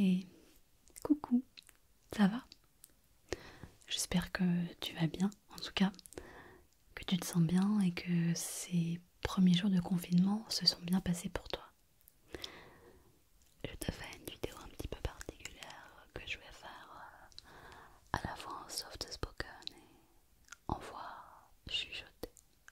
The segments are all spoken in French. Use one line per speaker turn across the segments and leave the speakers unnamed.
Et coucou, ça va? J'espère que tu vas bien, en tout cas, que tu te sens bien et que ces premiers jours de confinement se sont bien passés pour toi. Je te fais une vidéo un petit peu particulière que je vais faire à la fois en soft spoken et en voix chuchotée.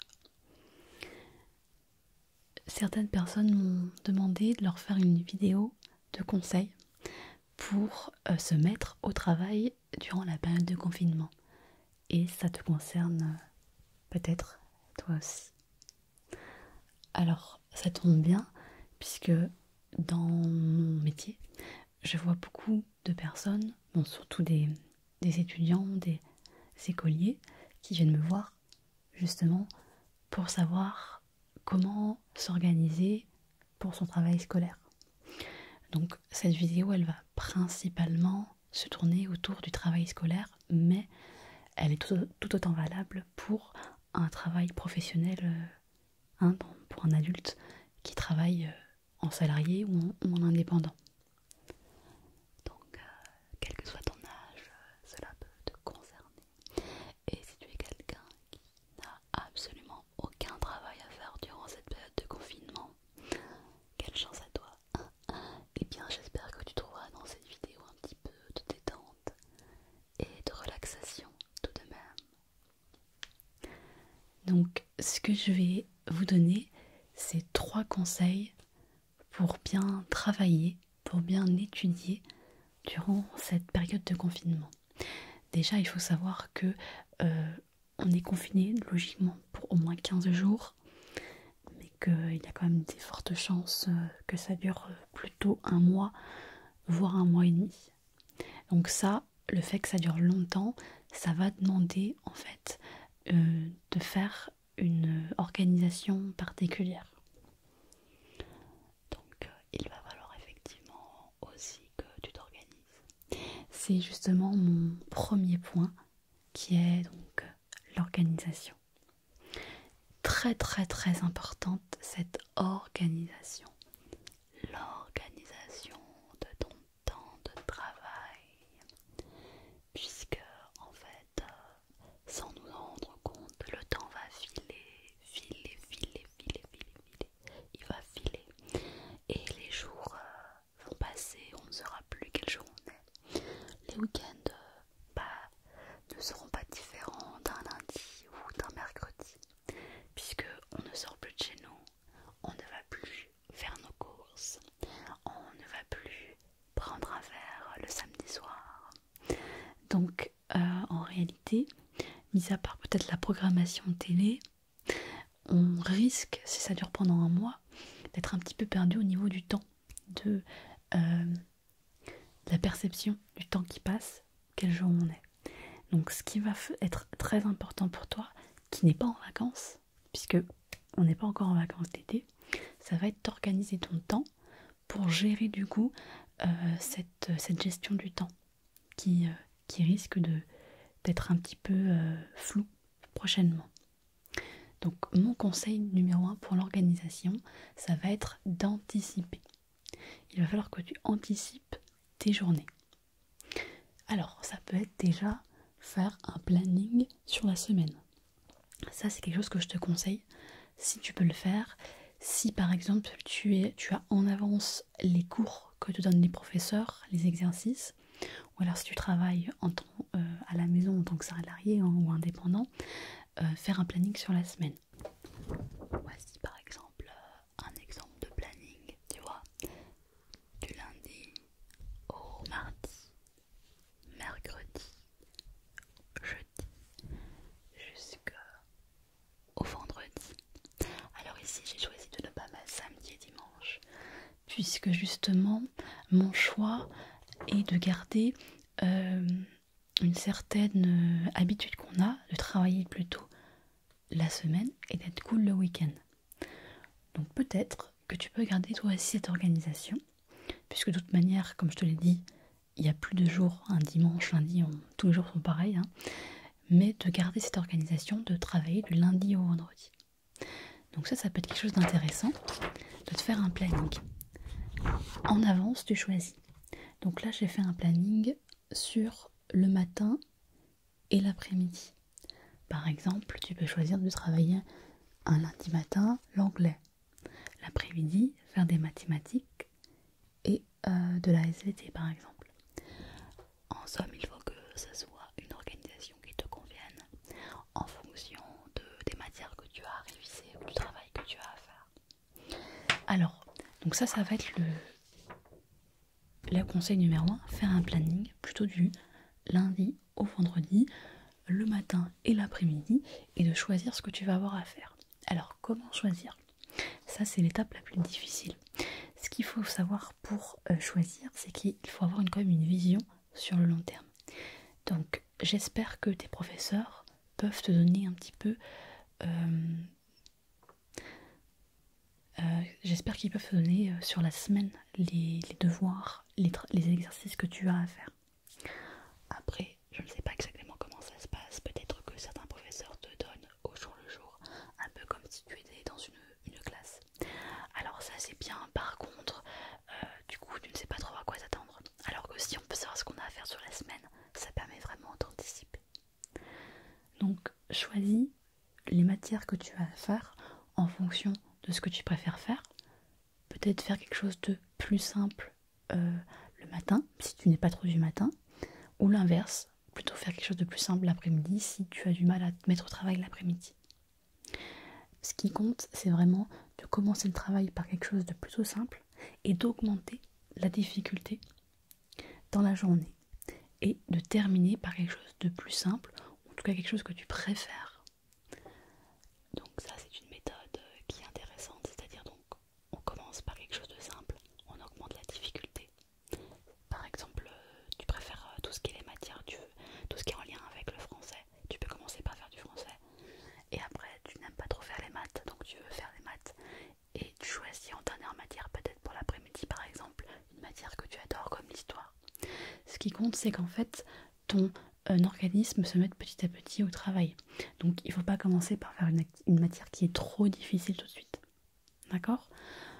Certaines personnes m'ont demandé de leur faire une vidéo de conseils pour se mettre au travail durant la période de confinement. Et ça te concerne peut-être toi aussi. Alors, ça tombe bien, puisque dans mon métier, je vois beaucoup de personnes, bon, surtout des étudiants, des écoliers, qui viennent me voir justement pour savoir comment s'organiser pour son travail scolaire. Donc cette vidéo, elle va principalement se tourner autour du travail scolaire, mais elle est tout autant valable pour un travail professionnel, pour un adulte qui travaille en salarié ou en indépendant. Donc, quel que soit ton âge, cela peut te concerner. Et si tu es quelqu'un qui n'a absolument aucun travail à faire durant cette période de confinement, quelle chance à toi! Eh bien, j'espère que tu trouveras dans cette vidéo un petit peu de détente et de relaxation tout de même. Donc, ce que je vais vous donner, c'est 3 conseils pour bien travailler, pour bien étudier durant cette période de confinement. Déjà, il faut savoir que on est confiné logiquement pour au moins 15 jours, mais qu'il y a quand même des fortes chances que ça dure plutôt un mois, voire un mois et demi. Donc ça, le fait que ça dure longtemps, ça va demander en fait de faire une organisation particulière. Donc il va falloir effectivement aussi que tu t'organises. C'est justement mon premier point qui est donc l'organisation. Très très très importante cette organisation. L'organisation de ton temps de travail. Puisque en fait, sans nous en rendre compte, le temps va filer. Il va filer. Et les jours vont passer, on ne saura plus quel jour on est. Les week-ends ne seront pas différents d'un lundi ou d'un mercredi, puisque on ne sort plus de chez nous, on ne va plus faire nos courses, on ne va plus prendre un verre le samedi soir. Donc en réalité, mis à part peut-être la programmation télé, on risque, si ça dure pendant un mois, d'être un petit peu perdu au niveau du temps, de la perception du temps qui passe, quel jour on est. Donc ce qui va être très important pour toi, qui n'est pas en vacances, puisque on n'est pas encore en vacances d'été, ça va être d'organiser ton temps pour gérer du coup cette gestion du temps qui risque d'être un petit peu flou prochainement. Donc mon conseil numéro 1 pour l'organisation, ça va être d'anticiper. Il va falloir que tu anticipes tes journées. Alors ça peut être déjà faire un planning sur la semaine. Ça c'est quelque chose que je te conseille si tu peux le faire. Si par exemple tu as en avance les cours que te donnent les professeurs, les exercices, ou alors si tu travailles à la maison en tant que salarié ou indépendant, faire un planning sur la semaine. Voici par exemple un exemple de planning, tu vois, du lundi au mardi, mercredi, jeudi, jusqu'au vendredi. Alors ici j'ai choisi de ne pas mettre samedi et dimanche, puisque justement mon choix est de garder une certaine habitude qu'on a de travailler plutôt la semaine et d'être cool le week-end. Donc peut-être que tu peux garder toi aussi cette organisation, puisque de toute manière, comme je te l'ai dit, il n'y a plus de jours, un dimanche, lundi, tous les jours sont pareils, mais de garder cette organisation de travailler du lundi au vendredi. Donc ça peut être quelque chose d'intéressant, de te faire un planning. En avance, tu choisis Donc là, j'ai fait un planning sur le matin et l'après-midi. Par exemple, tu peux choisir de travailler un lundi matin l'anglais, l'après-midi faire des mathématiques et de la SVT par exemple. En somme, il faut que ça soit une organisation qui te convienne en fonction des matières que tu as à réviser ou du travail que tu as à faire. Alors, donc ça va être le conseil numéro 1, faire un planning plutôt du lundi au vendredi, le matin et l'après-midi, et de choisir ce que tu vas avoir à faire. Alors, comment choisir? Ça, c'est l'étape la plus difficile. Ce qu'il faut savoir pour choisir, c'est qu'il faut avoir quand même une vision sur le long terme. Donc, j'espère que tes professeurs peuvent te donner un petit peu... j'espère qu'ils peuvent te donner sur la semaine les devoirs, les exercices que tu as à faire. Après, je ne sais pas exactement comment ça se passe. Peut-être que certains professeurs te donnent au jour le jour, un peu comme si tu étais dans une classe. Alors ça c'est bien, par contre, du coup tu ne sais pas trop à quoi t'attendre. Alors que si on peut savoir ce qu'on a à faire sur la semaine, ça permet vraiment d'anticiper. Donc choisis les matières que tu as à faire en fonction de ce que tu préfères faire. Peut-être faire quelque chose de plus simple le matin, si tu n'es pas trop du matin, ou l'inverse, plutôt faire quelque chose de plus simple l'après-midi si tu as du mal à te mettre au travail l'après-midi. Ce qui compte, c'est vraiment de commencer le travail par quelque chose de plutôt simple et d'augmenter la difficulté dans la journée et de terminer par quelque chose de plus simple, ou en tout cas quelque chose que tu préfères. Donc ça c'est une méthode qui est intéressante, c'est-à-dire donc on commence par quelque chose de simple, on augmente la difficulté. Par exemple, tu préfères tout ce qui est les matières, tout ce qui est en lien avec le français, tu peux commencer par faire du français. Et après, tu n'aimes pas trop faire les maths, donc tu veux faire les maths. Et tu choisis en dernière matière, peut-être pour l'après-midi par exemple, une matière que tu adores comme l'histoire. Ce qui compte, c'est qu'en fait, ton organisme se mette petit à petit au travail. Donc il ne faut pas commencer par faire une matière qui est trop difficile tout de suite. D'accord?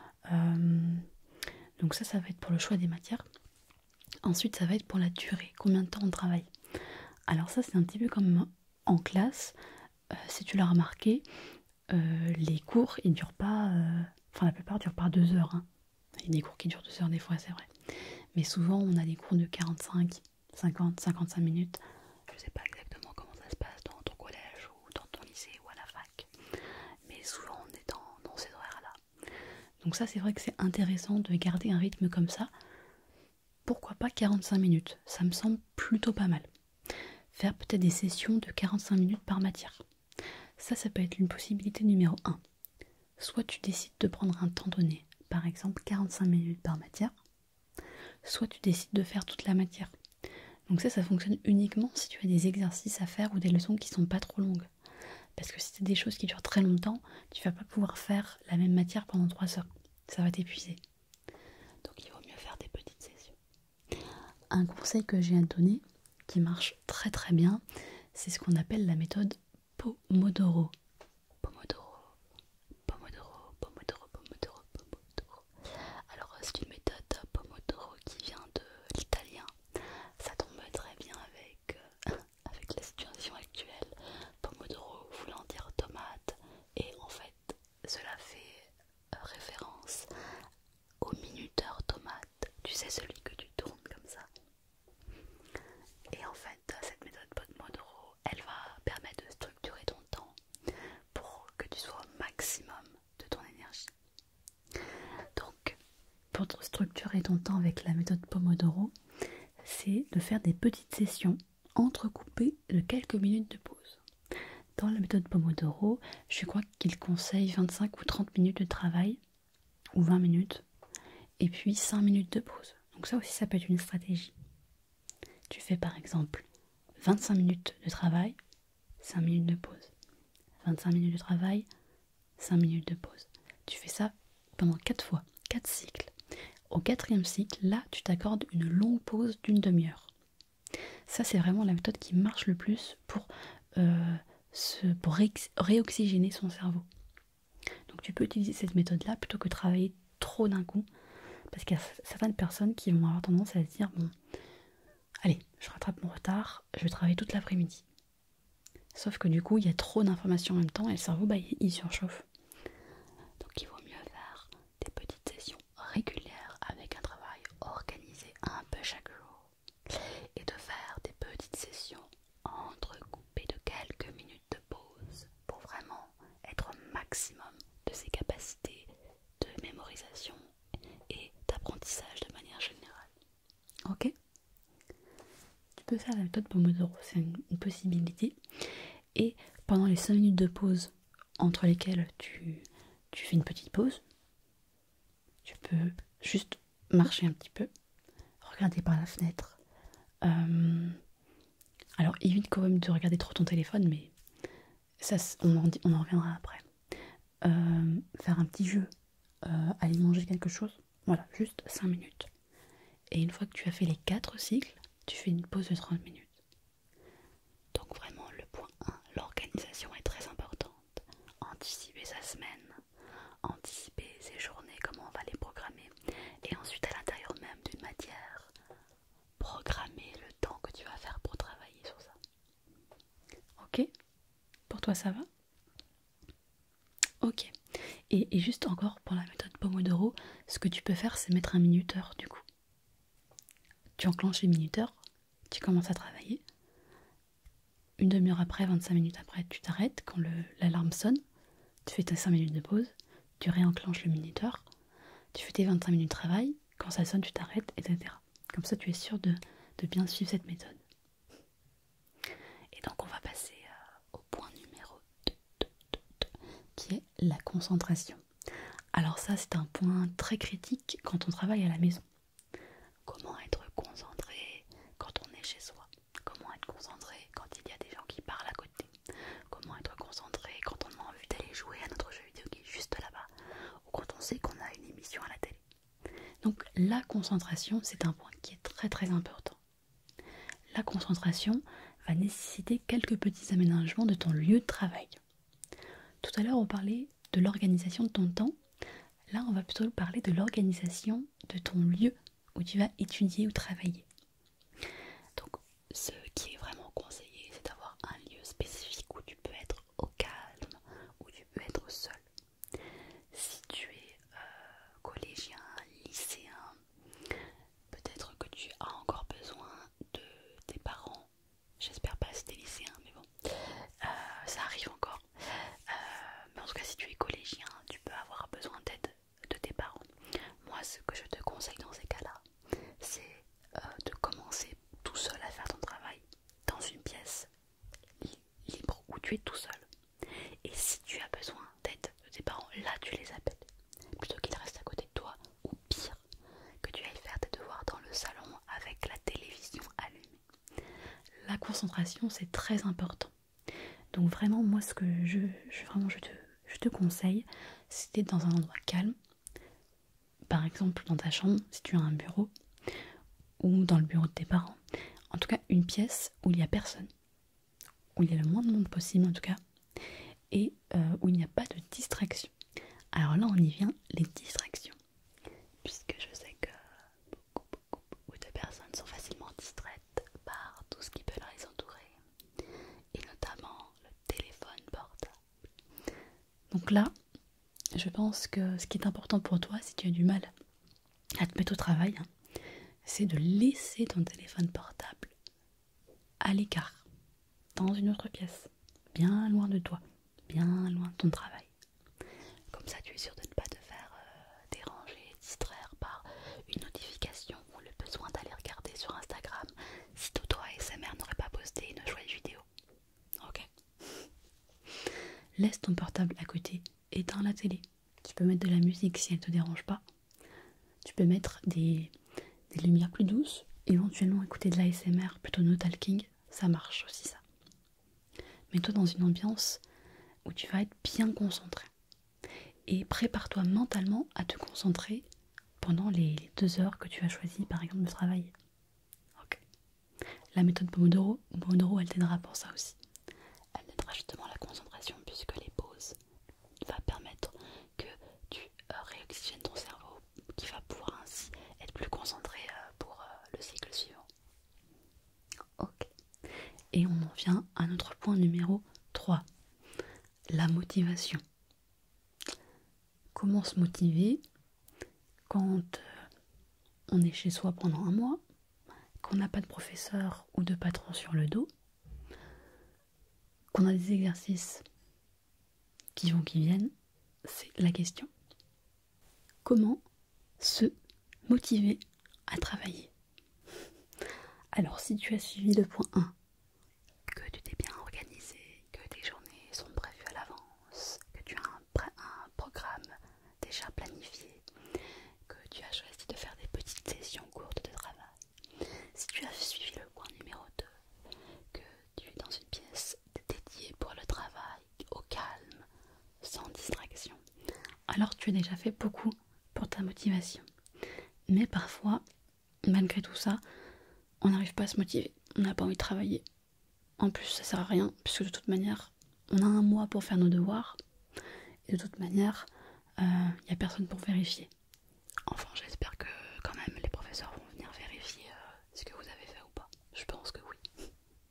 Donc ça va être pour le choix des matières. Ensuite, ça va être pour la durée, combien de temps on travaille. Alors ça, c'est un petit peu comme en classe. Si tu l'as remarqué, les cours, ils durent pas... Enfin, la plupart durent pas 2 heures. Hein. Il y a des cours qui durent 2 heures des fois, c'est vrai. Mais souvent, on a des cours de 45, 50, 55 minutes. Je sais pas exactement comment ça se passe dans ton collège ou dans ton lycée ou à la fac. Mais souvent, on est dans ces horaires-là. Donc ça, c'est vrai que c'est intéressant de garder un rythme comme ça. Pourquoi pas 45 minutes? Ça me semble plutôt pas mal. Faire peut-être des sessions de 45 minutes par matière. Ça peut être une possibilité numéro 1. Soit tu décides de prendre un temps donné, par exemple 45 minutes par matière, soit tu décides de faire toute la matière. Donc ça fonctionne uniquement si tu as des exercices à faire ou des leçons qui sont pas trop longues. Parce que si c'est des choses qui durent très longtemps, tu vas pas pouvoir faire la même matière pendant 3 heures. Ça va t'épuiser. Donc il vaut mieux faire des petites sessions. Un conseil que j'ai à te donner, qui marche très très bien, c'est ce qu'on appelle la méthode Pomodoro. Pomodoro, Pomodoro, Pomodoro, Pomodoro, Pomodoro. Alors c'est une méthode Pomodoro qui vient de l'italien. Ça tombe très bien avec la situation actuelle. Pomodoro voulant dire tomate, et en fait cela fait référence au minuteur tomate. Tu sais, celui que tu tournes comme ça. Et en fait, cette méthode Pomodoro, elle va permettre de structurer ton temps pour que tu sois au maximum de ton énergie. Donc, pour structurer ton temps avec la méthode Pomodoro, c'est de faire des petites sessions entrecoupées de quelques minutes de pause. Dans la méthode Pomodoro, je crois qu'il conseille 25 ou 30 minutes de travail, ou 20 minutes, et puis 5 minutes de pause. Donc ça aussi, ça peut être une stratégie. Tu fais par exemple 25 minutes de travail, 5 minutes de pause. 25 minutes de travail, 5 minutes de pause. Tu fais ça pendant 4 fois, 4 cycles. Au 4e cycle, là, tu t'accordes une longue pause d'une demi-heure. Ça, c'est vraiment la méthode qui marche le plus pour réoxygéner son cerveau. Donc tu peux utiliser cette méthode-là plutôt que de travailler trop d'un coup, Parce qu'il y a certaines personnes qui vont avoir tendance à se dire, bon, allez, je rattrape mon retard, je vais travailler toute l'après-midi. Sauf que du coup, il y a trop d'informations en même temps et le cerveau, bah, il surchauffe. Donc il vaut mieux faire des petites sessions régulières avec un travail organisé un peu chaque jour. Et de faire des petites sessions entrecoupées de quelques minutes de pause pour vraiment être au maximum de ses capacités de mémorisation et d'apprentissage de manière générale. Ok? Tu peux faire la méthode Pomodoro, c'est une possibilité. Et pendant les 5 minutes de pause entre lesquelles tu fais une petite pause, tu peux juste marcher un petit peu, regarder par la fenêtre. Alors évite quand même de regarder trop ton téléphone, mais ça, on en reviendra après. Faire un petit jeu, aller manger quelque chose, voilà, juste 5 minutes. Et une fois que tu as fait les 4 cycles, tu fais une pause de 30 minutes. Donc vraiment le point 1, l'organisation est très importante. Anticiper sa semaine, anticiper ses journées, comment on va les programmer. Et ensuite à l'intérieur même d'une matière, programmer le temps que tu vas faire pour travailler sur ça. Ok? Pour toi ça va? Ok. Et juste encore pour la méthode Pomodoro, ce que tu peux faire c'est mettre un minuteur du coup. Tu enclenches les minuteurs, tu commences à travailler. Une demi-heure après, 25 minutes après, tu t'arrêtes quand l'alarme sonne. Tu fais tes 5 minutes de pause, tu réenclenches le minuteur, tu fais tes 25 minutes de travail, quand ça sonne, tu t'arrêtes, etc. Comme ça, tu es sûr de bien suivre cette méthode. Et donc, on va passer au point numéro 2, qui est la concentration. Alors ça, c'est un point très critique quand on travaille à la maison. Comment être concentré quand on est chez soi? Comment être concentré quand il y a des gens qui parlent à côté? Comment être concentré quand on a envie d'aller jouer à notre jeu vidéo qui est juste là-bas? Ou quand on sait qu'on a une émission à la télé? Donc la concentration, c'est un point qui est très très important. La concentration va nécessiter quelques petits aménagements de ton lieu de travail. Tout à l'heure, on parlait de l'organisation de ton temps. Là, on va plutôt parler de l'organisation de ton lieu où tu vas étudier ou travailler. Donc, ce qui est vraiment conseillé, c'est d'avoir un lieu spécifique où tu peux être au calme, où tu peux être seul. Si tu es collégien, lycéen, peut-être que tu as encore besoin de tes parents. J'espère pas si t'es lycéen, mais bon, ça arrive encore. Mais en tout cas, si tu es collégien, tu peux avoir besoin d'aide de tes parents. Moi, ce que je te conseille dans ces cas-là, c'est de commencer tout seul à faire ton travail dans une pièce libre où tu es tout seul. Et si tu as besoin d'aide de tes parents, là tu les appelles. Plutôt qu'ils restent à côté de toi, ou pire, que tu ailles faire tes devoirs dans le salon avec la télévision allumée. La concentration, c'est très important. Donc vraiment, moi, ce que je te conseille, c'est d'être dans un endroit calme. Par exemple, dans ta chambre, si tu as un bureau, ou dans le bureau de tes parents. En tout cas, une pièce où il n'y a personne, où il y a le moins de monde possible en tout cas, et où il n'y a pas de distraction. Alors là, on y vient, les distractions. Puisque je sais que beaucoup de personnes sont facilement distraites par tout ce qui peut les entourer, et notamment le téléphone portable. Donc là, je pense que ce qui est important pour toi, si tu as du mal à te mettre au travail, c'est de laisser ton téléphone portable à l'écart, dans une autre pièce, bien loin de toi, bien loin de ton travail. Comme ça, tu es sûr de ne pas te faire déranger, distraire par une notification ou le besoin d'aller regarder sur Instagram si Toto ASMR n'aurait pas posté une jolie vidéo. Ok. Laisse ton portable à côté, éteins la télé. Tu peux mettre de la musique si elle ne te dérange pas. Tu peux mettre des lumières plus douces, éventuellement écouter de l'ASMR, plutôt no talking, ça marche aussi ça. Mets-toi dans une ambiance où tu vas être bien concentré. Et prépare-toi mentalement à te concentrer pendant les 2 heures que tu as choisi par exemple de travailler. Ok. La méthode Pomodoro, elle t'aidera pour ça aussi. Elle t'aidera justement à la concentration puisque les pauses vont permettre que tu réoxygènes ton cerveau qui va pouvoir ainsi Et on en vient à notre point numéro 3, la motivation. Comment se motiver quand on est chez soi pendant un mois, qu'on n'a pas de professeur ou de patron sur le dos, qu'on a des exercices qui vont, qui viennent, c'est la question. Comment se motiver à travailler? Alors si tu as suivi le point 1, que tu t'es bien organisé, que tes journées sont prévues à l'avance, que tu as un programme déjà planifié, que tu as choisi de faire des petites sessions courtes de travail, si tu as suivi le point numéro 2, que tu es dans une pièce dédiée pour le travail, au calme, sans distraction, alors tu as déjà fait beaucoup pour ta motivation. Mais parfois, malgré tout ça, on n'arrive pas à se motiver, on n'a pas envie de travailler. En plus, ça sert à rien, puisque de toute manière, on a un mois pour faire nos devoirs, et de toute manière, il n'y a personne pour vérifier. Enfin, j'espère que quand même les professeurs vont venir vérifier ce que vous avez fait ou pas. Je pense que oui.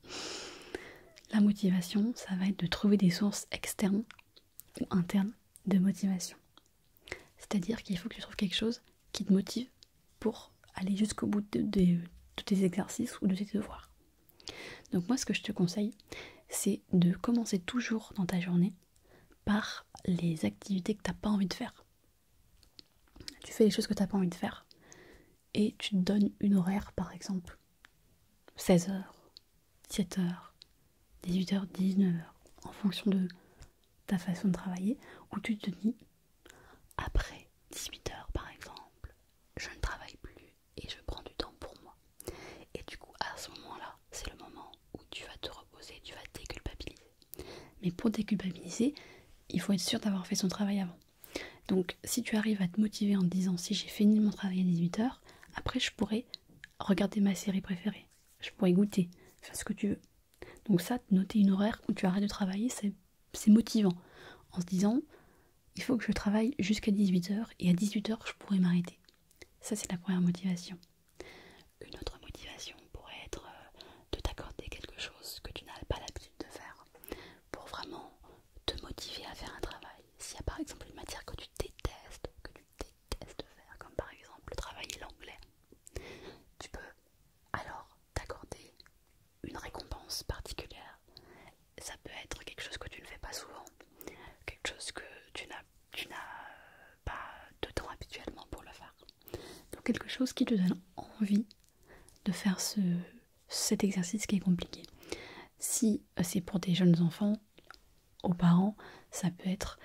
La motivation, ça va être de trouver des sources externes ou internes de motivation. C'est-à-dire qu'il faut que tu trouves quelque chose qui te motive pour aller jusqu'au bout de tes exercices ou de tes devoirs. Donc moi, ce que je te conseille, c'est de commencer toujours dans ta journée par les activités que tu n'as pas envie de faire. Tu fais les choses que tu n'as pas envie de faire et tu te donnes une horaire, par exemple 16h, 17h, 18h, 19h, en fonction de ta façon de travailler, où tu te dis après 18h par exemple, je ne travaille plus et je prends du temps pour moi. Et du coup, à ce moment-là, c'est le moment où tu vas te reposer, tu vas déculpabiliser. Mais pour déculpabiliser, il faut être sûr d'avoir fait son travail avant. Donc si tu arrives à te motiver en te disant si j'ai fini mon travail à 18h, après je pourrais regarder ma série préférée, je pourrais goûter, faire ce que tu veux. Donc ça, noter une horaire où tu arrêtes de travailler, c'est motivant. En se disant, il faut que je travaille jusqu'à 18h et à 18h je pourrais m'arrêter. Ça c'est la première motivation. Une autre motivation pourrait être de t'accorder quelque chose que tu n'as pas l'habitude de faire pour vraiment te motiver à faire un travail. S'il y a par exemple une matière que tu détestes faire, comme par exemple travailler l'anglais, tu peux alors t'accorder une récompense particulière. Ça peut être quelque chose que tu ne fais pas souvent, quelque chose que tu n'as pas de temps habituellement pour le faire. Donc quelque chose qui te donne envie de faire cet exercice qui est compliqué. Si c'est pour des jeunes enfants, aux parents, ça peut être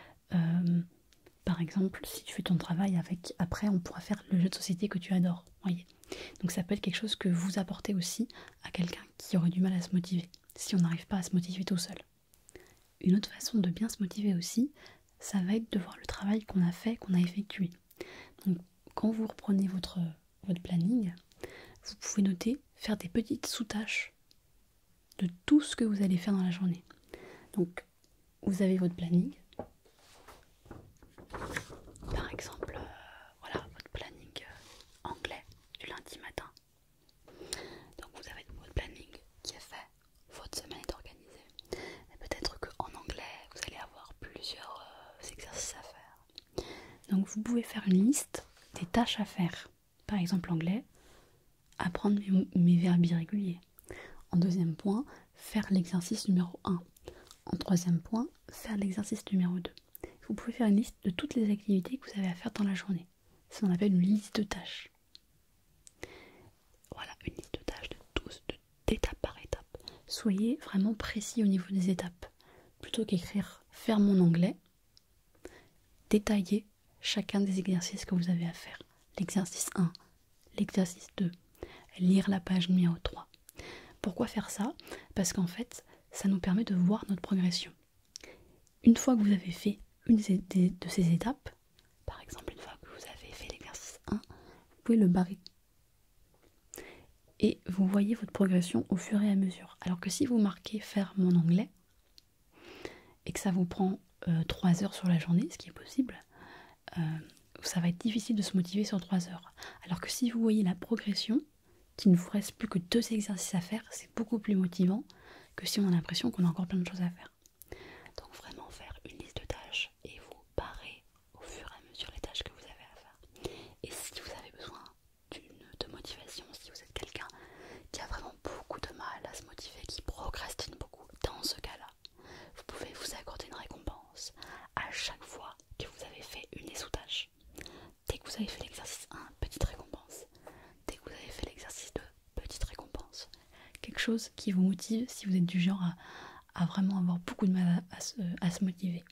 par exemple si tu fais ton travail après on pourra faire le jeu de société que tu adores, voyez. Donc ça peut être quelque chose que vous apportez aussi à quelqu'un qui aurait du mal à se motiver, si on n'arrive pas à se motiver tout seul. Une autre façon de bien se motiver aussi, ça va être de voir le travail qu'on a fait, qu'on a effectué. Donc quand vous reprenez votre planning, vous pouvez noter, faire des petites sous-tâches de tout ce que vous allez faire dans la journée. Donc vous avez votre planning, par exemple, voilà votre planning anglais du lundi matin. Donc vous avez votre planning qui est fait, votre semaine est organisée. Et peut-être qu'en anglais, vous allez avoir plusieurs exercices à faire. Donc vous pouvez faire une liste des tâches à faire. Par exemple anglais, apprendre mes verbes irréguliers. En deuxième point, faire l'exercice numéro 1. En troisième point, faire l'exercice numéro 2. Vous pouvez faire une liste de toutes les activités que vous avez à faire dans la journée. Ça on appelle une liste de tâches. Voilà, une liste de tâches d'étape par étape. Soyez vraiment précis au niveau des étapes. Plutôt qu'écrire faire mon anglais, détaillez chacun des exercices que vous avez à faire. L'exercice 1, l'exercice 2, lire la page numéro 3. Pourquoi faire ça? Parce qu'en fait, ça nous permet de voir notre progression. Une fois que vous avez fait une de ces étapes, par exemple une fois que vous avez fait l'exercice 1, vous pouvez le barrer. Et vous voyez votre progression au fur et à mesure. Alors que si vous marquez faire mon anglais, et que ça vous prend 3 heures sur la journée, ce qui est possible, ça va être difficile de se motiver sur 3 heures. Alors que si vous voyez la progression, qu'il ne vous reste plus que 2 exercices à faire, c'est beaucoup plus motivant que si on a l'impression qu'on a encore plein de choses à faire. Donc vraiment faire une liste de tâches et vous barrer au fur et à mesure les tâches que vous avez à faire. Et si vous avez besoin de motivation, si vous êtes quelqu'un qui a vraiment beaucoup de mal à se motiver, qui procrastine beaucoup, dans ce cas-là, vous pouvez vous accorder une récompense à chaque fois que vous avez fait une des sous-tâches. Dès que vous avez fait l'exercice 1, petite récompense. Dès que vous avez fait l'exercice 2, petite récompense. Quelque chose qui vous motive si vous êtes du genre à vraiment avoir beaucoup de mal à se motiver.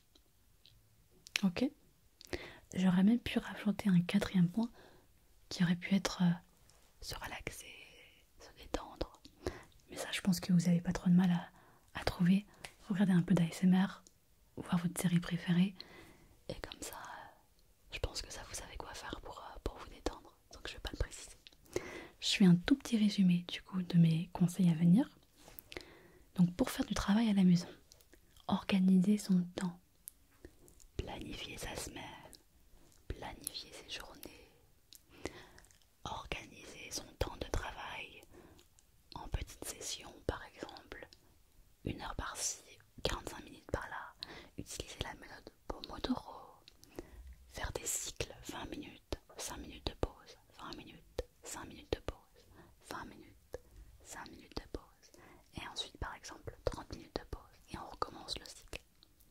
Ok? J'aurais même pu rajouter un quatrième point qui aurait pu être se relaxer, se détendre. Mais ça, je pense que vous n'avez pas trop de mal à trouver. Regardez un peu d'ASMR, voir votre série préférée, et comme ça, je pense que ça, vous savez quoi faire pour vous détendre. Donc je ne vais pas le préciser. Je fais un tout petit résumé du coup de mes conseils à venir. Donc pour faire du travail à la maison, organiser son temps, planifier sa semaine, planifier ses journées, organiser son temps de travail en petites sessions par exemple, 1 heure par-ci, 45 minutes par-là, utiliser la méthode Pomodoro, faire des cycles 20 minutes, 5 minutes de pause, 20 minutes, 5 minutes de pause, 20 minutes, 5 minutes de pause, et ensuite par exemple 30 minutes de pause, et on recommence le cycle.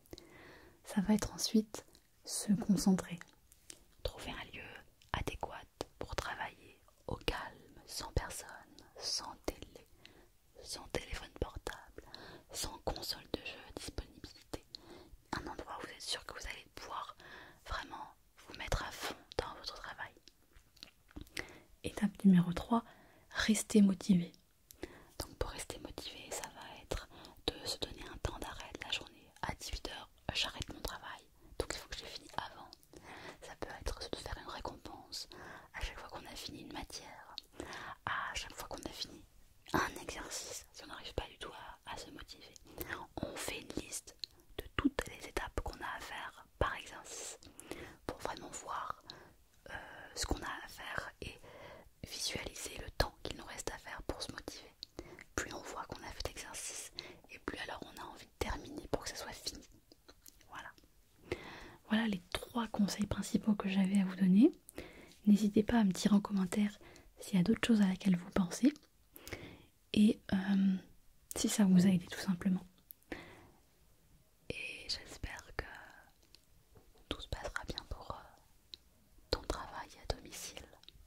Ça va être ensuite se concentrer, trouver un lieu adéquat pour travailler au calme, sans personne, sans télé, sans téléphone portable, sans console de jeu à disponibilité. Un endroit où vous êtes sûr que vous allez pouvoir vraiment vous mettre à fond dans votre travail. Étape numéro 3, rester motivé. Donc pour rester motivé, ça va être de se donner un temps d'arrêt de la journée. À 18h, j'arrête mon travail. Donc il faut que je l'ai fini avant. Ça peut être de faire une récompense à chaque fois qu'on a fini une matière, à chaque fois qu'on a fini un exercice. Si on n'arrive pas du tout à se motiver, on fait une liste de toutes les étapes qu'on a à faire par exercice pour vraiment voir ce qu'on a à faire et visualiser le temps qu'il nous reste à faire pour se motiver. Plus on voit qu'on a fait l'exercice et plus alors on a envie de terminer pour que ça soit fini. Voilà. Voilà les 3 conseils principaux que j'avais à vous donner. N'hésitez pas à me dire en commentaire s'il y a d'autres choses à laquelle vous pensez et si ça vous a aidé tout simplement. Et j'espère que tout se passera bien pour ton travail à domicile.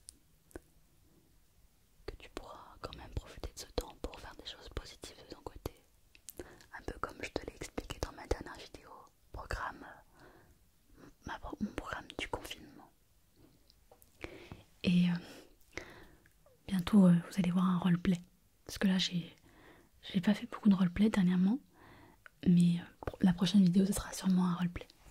Que tu pourras quand même profiter de ce temps pour faire des choses positives de ton côté. Un peu comme je te l'ai expliqué dans ma dernière vidéo, mon programme du confinement. Et bientôt vous allez voir un roleplay. Parce que là j'ai pas fait beaucoup de roleplay dernièrement. Mais la prochaine vidéo ce sera sûrement un roleplay.